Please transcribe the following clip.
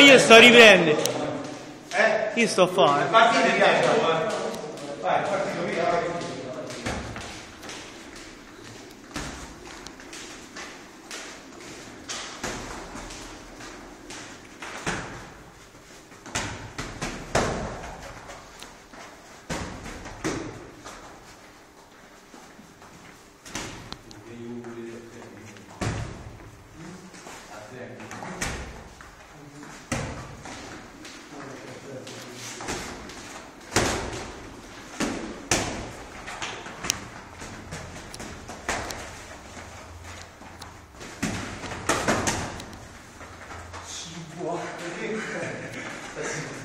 io sto a riprendere. Io sto a fare. Partite via. Vai, partito via. Buono,